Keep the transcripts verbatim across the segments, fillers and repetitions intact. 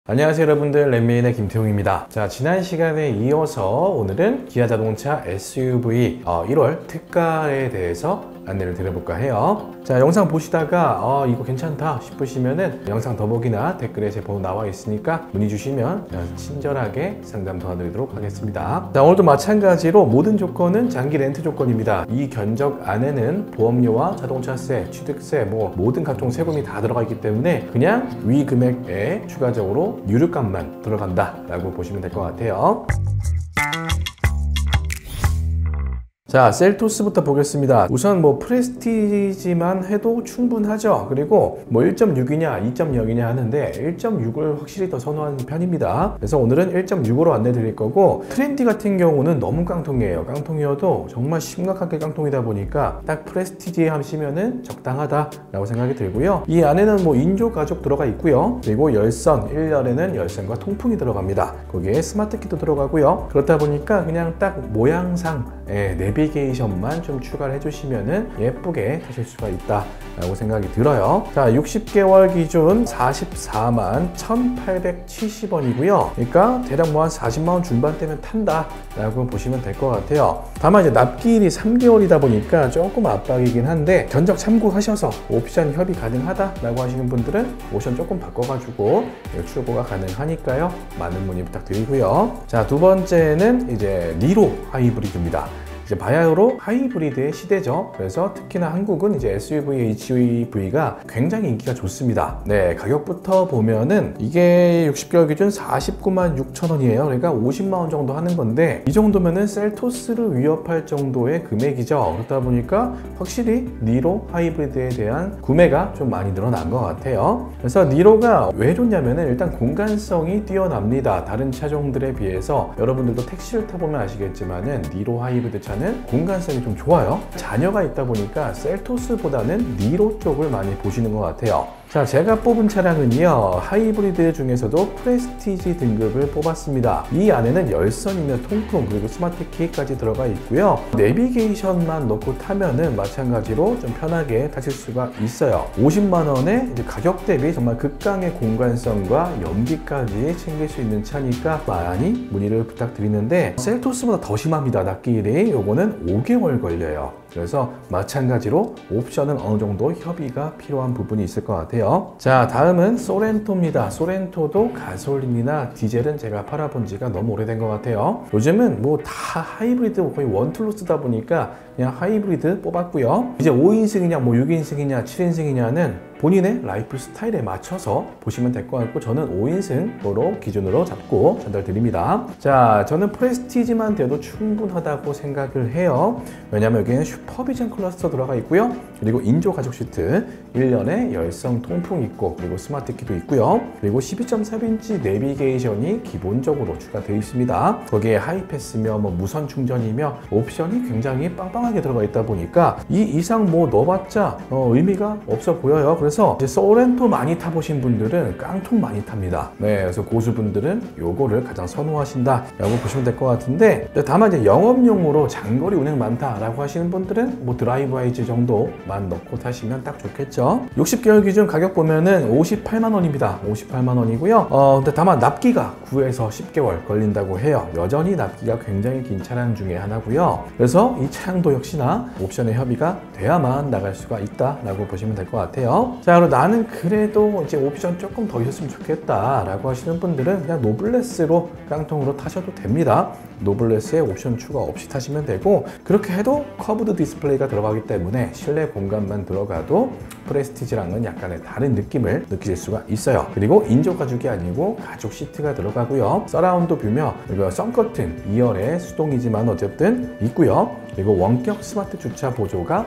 안녕하세요 여러분들, 렛미인의 김태용입니다. 자, 지난 시간에 이어서 오늘은 기아자동차 에스유브이 어, 일월 특가에 대해서 안내를 드려볼까 해요. 자, 영상 보시다가 어, 이거 괜찮다 싶으시면은 영상 더보기나 댓글에 제 번호 나와 있으니까 문의 주시면 친절하게 상담 도와드리도록 하겠습니다. 자, 오늘도 마찬가지로 모든 조건은 장기 렌트 조건입니다. 이 견적 안에는 보험료와 자동차세, 취득세, 뭐 모든 각종 세금이 다 들어가 있기 때문에 그냥 위 금액에 추가적으로 유류값만 들어간다 라고 보시면 될 것 같아요. 자, 셀토스부터 보겠습니다. 우선 뭐 프레스티지만 해도 충분하죠. 그리고 뭐 일 점 육이냐 이 점 영이냐 하는데 일 점 육을 확실히 더 선호하는 편입니다. 그래서 오늘은 일 점 육으로 안내 드릴 거고, 트렌디 같은 경우는 너무 깡통이에요. 깡통이어도 정말 심각하게 깡통이다 보니까 딱 프레스티지 하시면은 적당하다 라고 생각이 들고요. 이 안에는 뭐 인조 가죽 들어가 있고요. 그리고 열선, 일 열에는 열선과 통풍이 들어갑니다. 거기에 스마트키도 들어가고요. 그렇다 보니까 그냥 딱 모양상 예, 내비게이션만 좀 추가를 해주시면은 예쁘게 타실 수가 있다 라고 생각이 들어요. 자, 육십 개월 기준 사십사만 천팔백칠십 원이고요. 그러니까 대략 뭐 한 사십만 원 중반대면 탄다 라고 보시면 될 것 같아요. 다만 이제 납기일이 삼 개월이다 보니까 조금 압박이긴 한데, 견적 참고하셔서 옵션 협의 가능하다 라고 하시는 분들은 옵션 조금 바꿔가지고 출고가 가능하니까요. 많은 문의 부탁드리고요. 자, 두 번째는 이제 니로 하이브리드입니다. 이제 바야흐로 하이브리드의 시대죠. 그래서 특히나 한국은 이제 에스유브이, 에이치이브이가 굉장히 인기가 좋습니다. 네, 가격부터 보면은 이게 육십 개월 기준 사십구만 육천 원이에요. 그러니까 오십만 원 정도 하는 건데, 이 정도면은 셀토스를 위협할 정도의 금액이죠. 그렇다 보니까 확실히 니로 하이브리드에 대한 구매가 좀 많이 늘어난 것 같아요. 그래서 니로가 왜 좋냐면은 일단 공간성이 뛰어납니다. 다른 차종들에 비해서. 여러분들도 택시를 타보면 아시겠지만은 니로 하이브리드 차는 공간성이 좀 좋아요. 자녀가 있다 보니까 셀토스보다는 니로 쪽을 많이 보시는 것 같아요. 자, 제가 뽑은 차량은요, 하이브리드 중에서도 프레스티지 등급을 뽑았습니다. 이 안에는 열선이며 통풍, 그리고 스마트키까지 들어가 있고요. 내비게이션만 넣고 타면은 마찬가지로 좀 편하게 타실 수가 있어요. 오십만 원에 이제 가격 대비 정말 극강의 공간성과 연비까지 챙길 수 있는 차니까 많이 문의를 부탁드리는데, 셀토스보다 더 심합니다. 납기일이 요거는 오 개월 걸려요. 그래서 마찬가지로 옵션은 어느 정도 협의가 필요한 부분이 있을 것 같아요. 자, 다음은 소렌토입니다. 소렌토도 가솔린이나 디젤은 제가 팔아본 지가 너무 오래된 것 같아요. 요즘은 뭐 다 하이브리드 거의 원툴로 쓰다 보니까 그냥 하이브리드 뽑았고요. 이제 오 인승이냐 뭐 육 인승이냐 칠 인승이냐는 본인의 라이프 스타일에 맞춰서 보시면 될 것 같고, 저는 오 인승으로 기준으로 잡고 전달드립니다. 자, 저는 프레스티지만 돼도 충분하다고 생각을 해요. 왜냐면 여기는 슈퍼비전 클러스터 들어가 있고요. 그리고 인조 가죽 시트, 일 년에 열선 통풍 있고, 그리고 스마트키도 있고요. 그리고 십이 점 삼 인치 내비게이션이 기본적으로 추가되어 있습니다. 거기에 하이패스며 뭐 무선 충전이며 옵션이 굉장히 빵빵하게 들어가 있다 보니까 이 이상 뭐 넣어봤자 어, 의미가 없어 보여요. 그래서 이제 소렌토 많이 타보신 분들은 깡통 많이 탑니다. 네, 그래서 고수분들은 요거를 가장 선호하신다 라고 보시면 될 것 같은데, 다만 이제 영업용으로 장거리 운행 많다라고 하시는 분들은 뭐 드라이브 하이즈 정도만 넣고 타시면 딱 좋겠죠. 육십 개월 기준 가격 보면은 오십팔만 원입니다. 오십팔만 원이고요. 어, 근데 다만 납기가 구에서 십 개월 걸린다고 해요. 여전히 납기가 굉장히 긴 차량 중에 하나고요. 그래서 이 차량도 역시나 옵션의 협의가 돼야만 나갈 수가 있다라고 보시면 될 것 같아요. 자, 그리고 나는 그래도 이제 옵션 조금 더 있었으면 좋겠다 라고 하시는 분들은 그냥 노블레스로 깡통으로 타셔도 됩니다. 노블레스에 옵션 추가 없이 타시면 되고, 그렇게 해도 커브드 디스플레이가 들어가기 때문에 실내 공간만 들어가도 프레스티지랑은 약간의 다른 느낌을 느끼실 수가 있어요. 그리고 인조 가죽이 아니고 가죽 시트가 들어가고요. 서라운드 뷰며 그리고 선커튼 이 열에 수동이지만 어쨌든 있고요. 그리고 원격 스마트 주차 보조가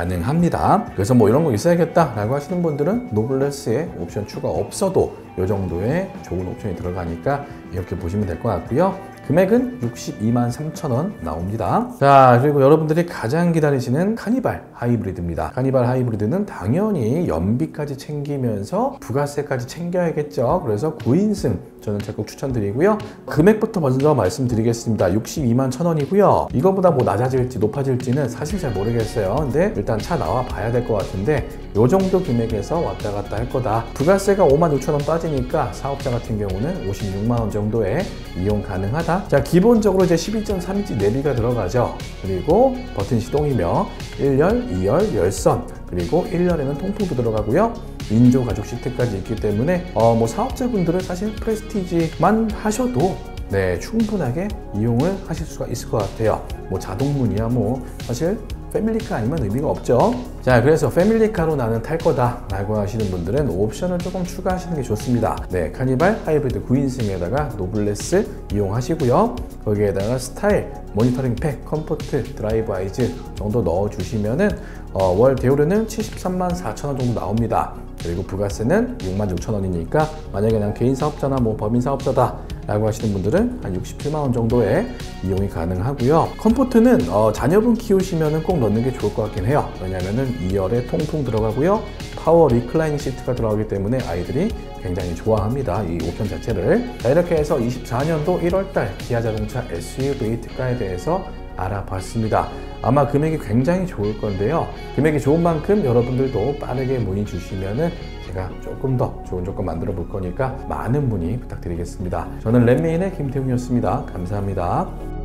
가능합니다. 그래서 뭐 이런 거 있어야겠다 라고 하시는 분들은 노블레스에 옵션 추가 없어도 이 정도의 좋은 옵션이 들어가니까 이렇게 보시면 될 것 같고요. 금액은 육십이만 삼천 원 나옵니다. 자, 그리고 여러분들이 가장 기다리시는 카니발 하이브리드입니다. 카니발 하이브리드는 당연히 연비까지 챙기면서 부가세까지 챙겨야겠죠. 그래서 구 인승 저는 적극 추천드리고요. 금액부터 먼저 말씀드리겠습니다. 육십이만 천 원이고요. 이거보다 뭐 낮아질지 높아질지는 사실 잘 모르겠어요. 근데 일단 차 나와 봐야 될 것 같은데 요 정도 금액에서 왔다 갔다 할 거다. 부가세가 오만 육천 원 빠지니까 사업자 같은 경우는 오십육만 원 정도에 이용 가능하다. 자, 기본적으로 이제 십이 점 삼 인치 내비가 들어가죠. 그리고 버튼 시동이며 일 열, 이 열, 열선, 그리고 일 열에는 통풍도 들어가고요. 인조 가죽 시트까지 있기 때문에 어, 뭐 사업자분들은 사실 프레스티지만 하셔도 네, 충분하게 이용을 하실 수가 있을 것 같아요. 뭐 자동문이야 뭐 사실 패밀리카 아니면 의미가 없죠. 자, 그래서 패밀리카로 나는 탈 거다 라고 하시는 분들은 옵션을 조금 추가하시는 게 좋습니다. 네, 카니발 하이브리드 구 인승에다가 노블레스 이용하시고요. 거기에다가 스타일, 모니터링 팩, 컴포트, 드라이브 아이즈 정도 넣어주시면은 어, 월 대우료는 칠십삼만 사천 원 정도 나옵니다. 그리고 부가세는 육만 육천 원이니까 만약에 그냥 개인 사업자나 뭐 법인 사업자다 라고 하시는 분들은 한 육십칠만 원 정도에 이용이 가능하고요. 컴포트는 어, 자녀분 키우시면 꼭 넣는 게 좋을 것 같긴 해요. 왜냐면은 이 열에 통풍 들어가고요. 파워 리클라이닝 시트가 들어가기 때문에 아이들이 굉장히 좋아합니다. 이 옵션 자체를. 자, 이렇게 해서 이십사 년도 일월 달 기아자동차 에스유브이 특가에 대해서 알아봤습니다. 아마 금액이 굉장히 좋을 건데요. 금액이 좋은 만큼 여러분들도 빠르게 문의 주시면은 제가 조금 더 좋은 조건 만들어 볼 거니까 많은 문의 부탁드리겠습니다. 저는 랩메인의 김태웅이었습니다. 감사합니다.